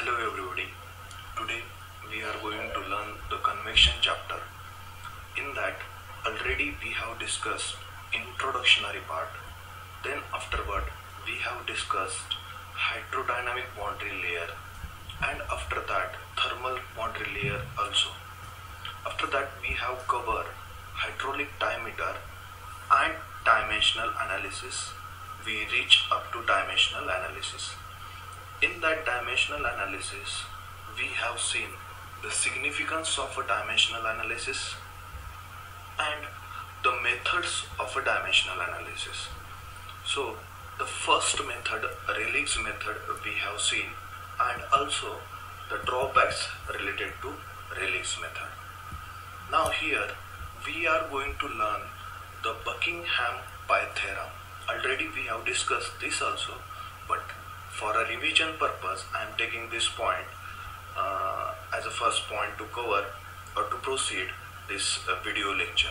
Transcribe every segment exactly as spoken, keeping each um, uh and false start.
Hello everybody. Today we are going to learn the convection chapter. In that already we have discussed introductory part. Then afterward we have discussed hydrodynamic boundary layer, and after that thermal boundary layer also. After that we have covered hydraulic diameter and dimensional analysis. We reach up to dimensional analysis. In that dimensional analysis, we have seen the significance of a dimensional analysis and the methods of a dimensional analysis. So, the first method, Rayleigh's method, we have seen, and also the drawbacks related to Rayleigh's method. Now here, we are going to learn the Buckingham pi theorem. Already we have discussed this also, but for a revision purpose, I am taking this point uh, as a first point to cover or to proceed this uh, video lecture.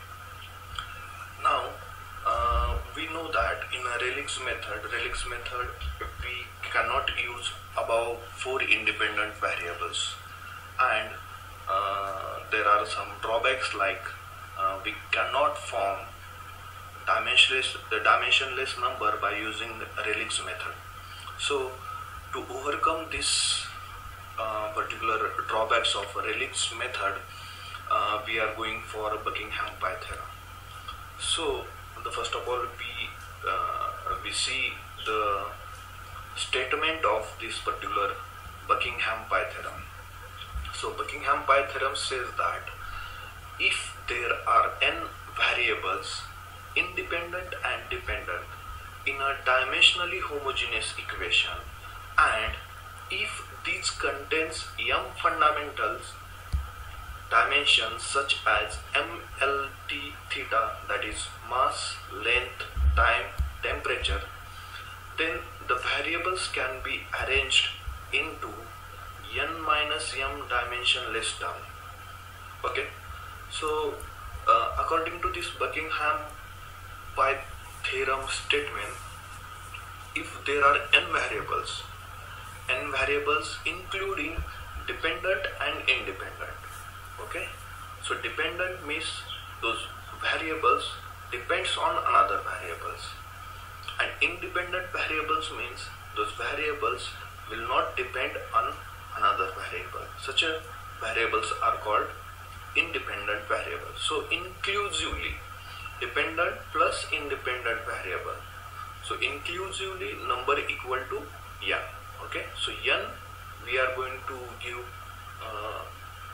Now, uh, we know that in a Rayleigh's method, Rayleigh's method, we cannot use above four independent variables, and uh, there are some drawbacks like uh, we cannot form dimensionless the dimensionless number by using Rayleigh's method. So, to overcome this uh, particular drawbacks of Rayleigh's method, uh, we are going for a Buckingham pi theorem. So, the first of all, we uh, we see the statement of this particular Buckingham pi theorem. So, Buckingham pi theorem says that if there are n variables, independent and dependent, in a dimensionally homogeneous equation, and if these contains m fundamentals dimensions such as mlt theta, that is mass, length, time, temperature, then the variables can be arranged into n minus m dimensionless term. Okay, so uh, according to this Buckingham pi theorem statement, if there are n variables, n variables including dependent and independent. Okay, so dependent means those variables depends on another variables, and independent variables means those variables will not depend on another variable. Such a variables are called independent variables. So inclusively, dependent plus independent variable. So inclusively number equal to n. Okay, so n we are going to give uh,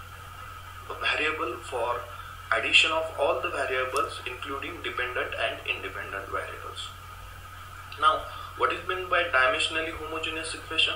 a variable for addition of all the variables including dependent and independent variables. Now, what is meant by dimensionally homogeneous equation?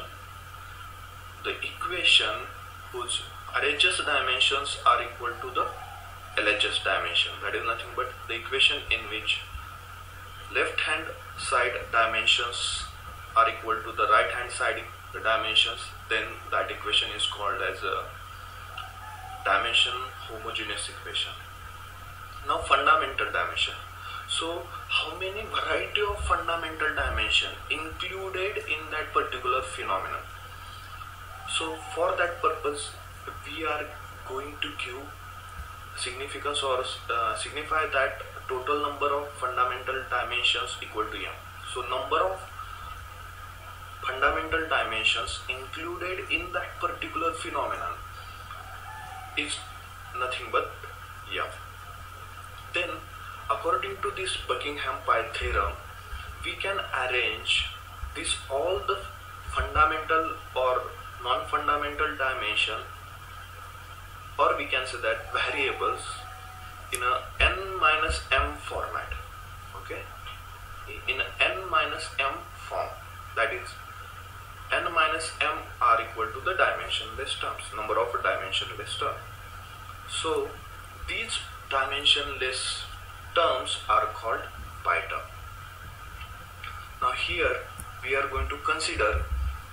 The equation whose R H S dimensions are equal to the L H S dimension. That is nothing but the equation in which left hand side dimensions are equal to the right hand side dimensions. Then that equation is called as a dimension homogeneous equation. Now, fundamental dimension. So how many variety of fundamental dimension included in that particular phenomenon? So for that purpose, we are going to give significance or uh, signify that total number of fundamental dimensions equal to m. So number of fundamental dimensions included in that particular phenomenon is nothing but m. Then according to this Buckingham pi theorem, we can arrange this all the fundamental or non-fundamental dimension, or we can say that variables, in a n minus m format. Okay, in a n minus m form, that is n minus m are equal to the dimensionless terms, number of dimensionless terms. So these dimensionless terms are called pi term. Now here we are going to consider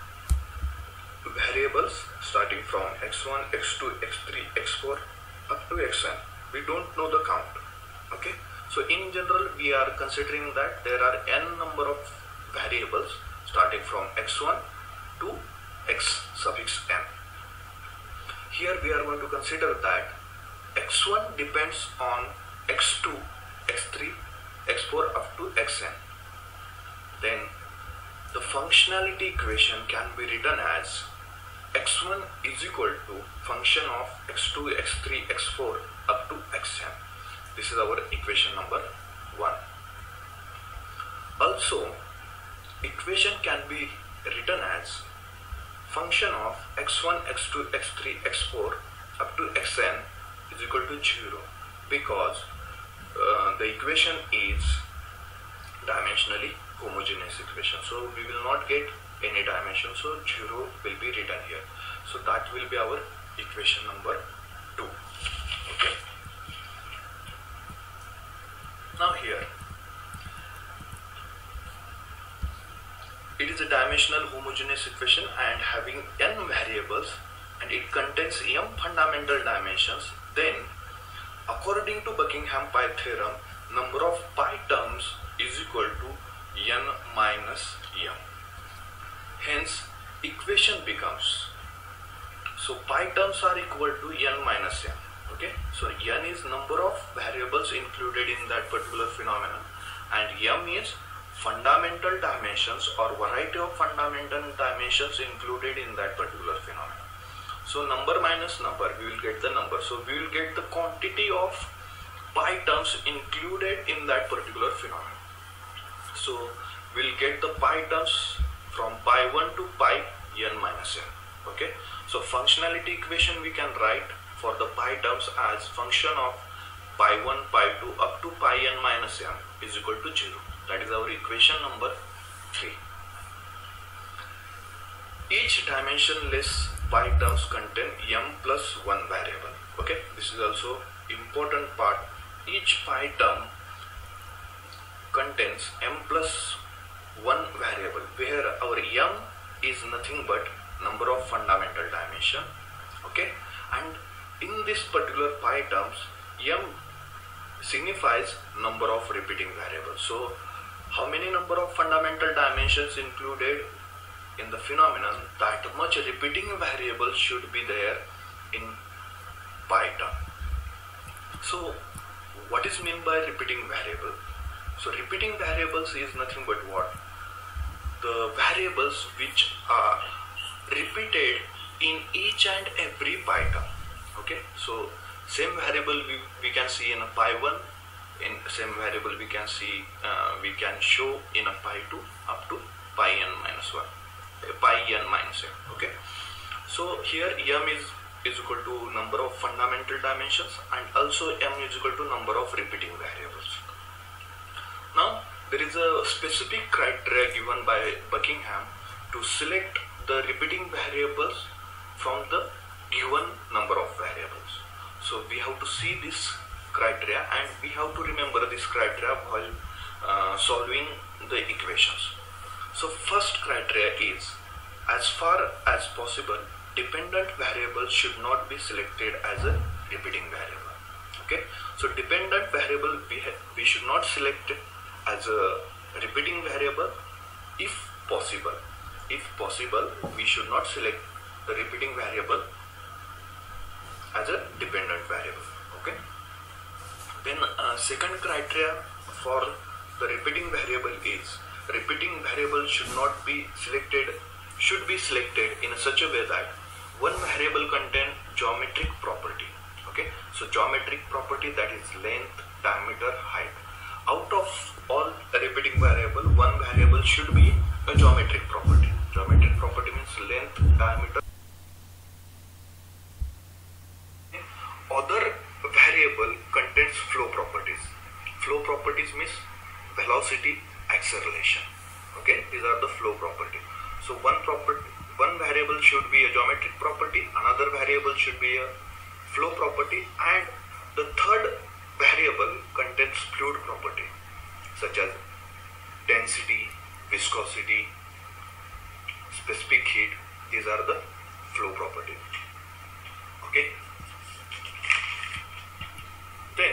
variables starting from x one, x two, x three, x four up to xn. We don't know the count. Okay, so in general we are considering that there are n number of variables starting from x one to x suffix n. Here we are going to consider that x one depends on x two, x three, x four up to xn. Then the functionality equation can be written as x one is equal to function of x two, x three, x four up to xn. This is our equation number one. Also, equation can be written as function of x one, x two, x three, x four up to xn is equal to zero, because uh, the equation is dimensionally homogeneous equation. So we will not get any dimension, so zero will be written here. So that will be our equation number two. Okay. Now here, it is a dimensional homogeneous equation and having n variables, and it contains m fundamental dimensions. Then, according to Buckingham pi theorem, number of pi terms is equal to n minus m. Hence, equation becomes, so pi terms are equal to n minus m. Okay, so n is number of variables included in that particular phenomenon, and m is fundamental dimensions or variety of fundamental dimensions included in that particular phenomenon. So number minus number, we will get the number. So we will get the quantity of pi terms included in that particular phenomenon. So we will get the pi terms from pi one to pi n minus m. Okay. So functionality equation we can write for the pi terms as function of pi one, pi two up to pi n minus m is equal to zero. That is our equation number three. Each dimensionless pi terms contain m plus one variable. Okay, this is also important part. Each pi term contains m plus one variable, where our m is nothing but number of fundamental dimension. Okay, and in this particular pi terms, m signifies number of repeating variables. So how many number of fundamental dimensions included in the phenomenon, that much repeating variable should be there in pi term. So what is meant by repeating variable? So repeating variables is nothing but what? The variables which are repeated in each and every pi term. Okay, so same variable we, we can see in a pi one, in same variable we can see uh, we can show in a pi two up to pi n minus one, uh, pi n minus m. Okay, so here m is is equal to number of fundamental dimensions, and also m is equal to number of repeating variables. Now there is a specific criteria given by Buckingham to select the repeating variables from the given number of variables. So we have to see this criteria, and we have to remember this criteria while uh, solving the equations. So first criteria is, as far as possible, dependent variable should not be selected as a repeating variable. Okay, so dependent variable we, we should not select it as a repeating variable. If possible, if possible, we should not select the repeating variable as a dependent variable. Okay. Then uh, second criteria for the repeating variable is, repeating variable should not be selected, should be selected in such a way that one variable contain geometric property. Okay, so geometric property, that is length, diameter, height. Out of all repeating variable, one variable should be a geometric property. Geometric property means length, diameter. Other variable contains flow properties. Flow properties means velocity, acceleration. Okay, these are the flow properties. So one property, one variable should be a geometric property, another variable should be a flow property, and the third variable contains fluid property such as density, viscosity, specific heat. These are the flow properties. Okay. Then,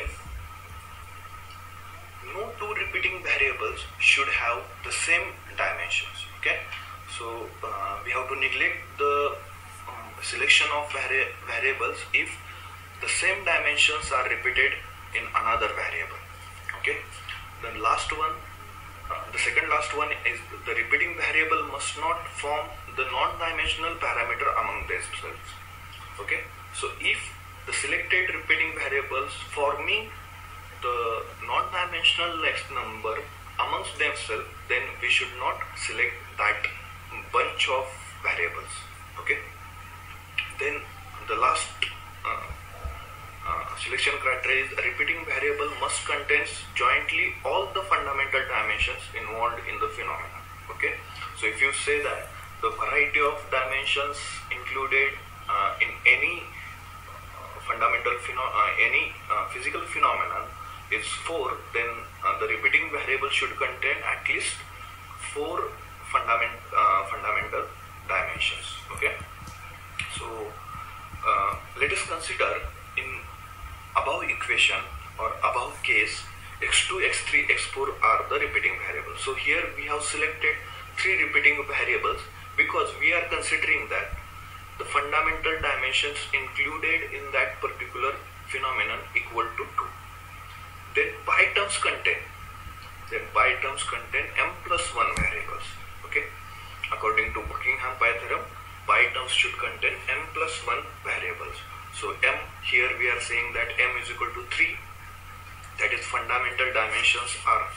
no two repeating variables should have the same dimensions. Okay, So uh, we have to neglect the um, selection of vari variables if the same dimensions are repeated in another variable. Okay. The last one, uh, the second last one is the repeating variable must not form the non-dimensional parameter among themselves. Okay. So if the selected repeating variables forming the non-dimensional next number amongst themselves, then we should not select that bunch of variables. Okay. Then the last uh, uh, selection criteria is a repeating variable must contain jointly all the fundamental dimensions involved in the phenomenon. Okay. So if you say that the variety of dimensions included uh, in any uh, fundamental pheno uh, any uh, physical phenomenon is four, then uh, the repeating variable should contain at least four fundament uh, fundamental dimensions. Okay. So uh, let us consider in above equation or above case x two, x three, x four are the repeating variables. So here we have selected three repeating variables because we are considering that the fundamental dimensions included in that particular phenomenon equal to two. Then pi terms contain then pi terms contain m plus one variables. Okay. According to Buckingham pi theorem, pi terms should contain m plus one variables. So m, here we are saying that m is equal to three, that is fundamental dimensions are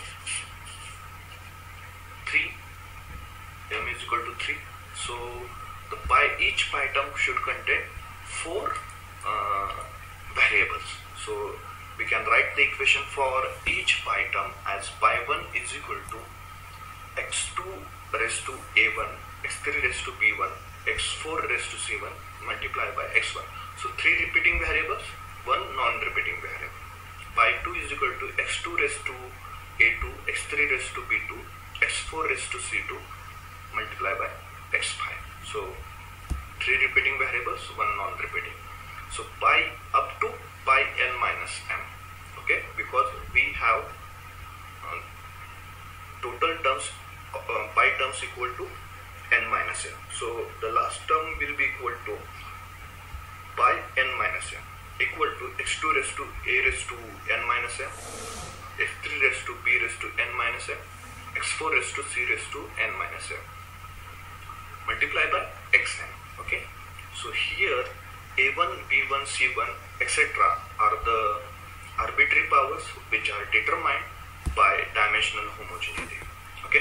three, m is equal to three. So the pi, each pi term should contain four uh, variables. So we can write the equation for each pi term as pi one is equal to x two raised to a one, x three raised to b one, x four raised to c one multiplied by x one. So three repeating variables, one non-repeating variable. Pi two is equal to x two raised to a two, x three raised to b two, x four raised to c two multiplied by x five. So three repeating variables, one non-repeating. So pi up to pi n minus m. Okay, because we have uh, total terms, uh, pi terms equal to n minus m. So the last term will be equal to pi n minus m equal to x two raised to a raised to n minus m, x three raised to b raised to n minus m, x four raised to c raised to n minus m multiplied by xn. Okay, so here a one, b one, c one, et cetera are the arbitrary powers which are determined by dimensional homogeneity. Okay.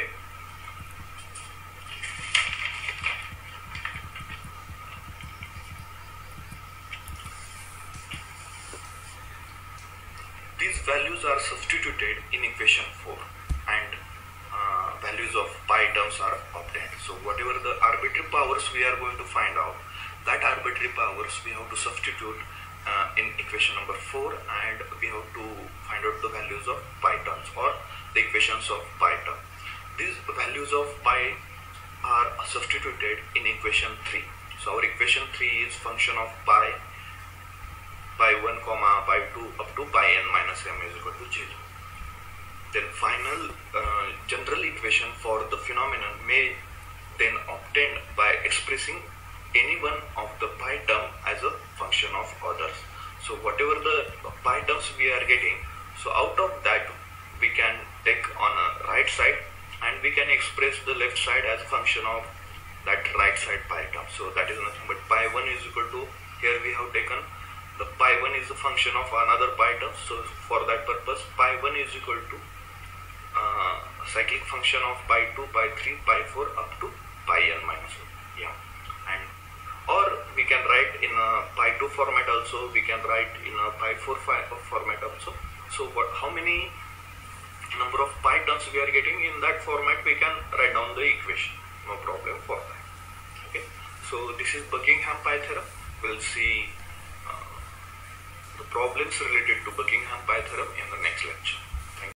These values are substituted in equation four and uh, values of pi terms are obtained. So whatever the arbitrary powers we are going to find out, that arbitrary powers we have to substitute uh, in equation number four, and we have to find out the values of pi terms or the equations of pi term. These values of pi are substituted in equation three. So our equation three is function of pi, pi one comma pi two up to pi n minus m is equal to zero. Then final uh, general equation for the phenomenon may then obtained by expressing any one of the pi term as a function of others. So whatever the pi terms we are getting, so out of that we can take on a right side and we can express the left side as a function of that right side pi term. So that is nothing but pi one is equal to, here we have taken the pi one is a function of another pi term. So for that purpose pi one is equal to uh, cyclic function of pi two, pi three, pi four up to pi n minus one. Yeah. And or we can write in a pi two format also, we can write in a pi four format also. So what, how many number of pi terms we are getting in that format, we can write down the equation, no problem for that. Okay, so this is Buckingham pi theorem. We'll see uh, the problems related to Buckingham pi theorem in the next lecture.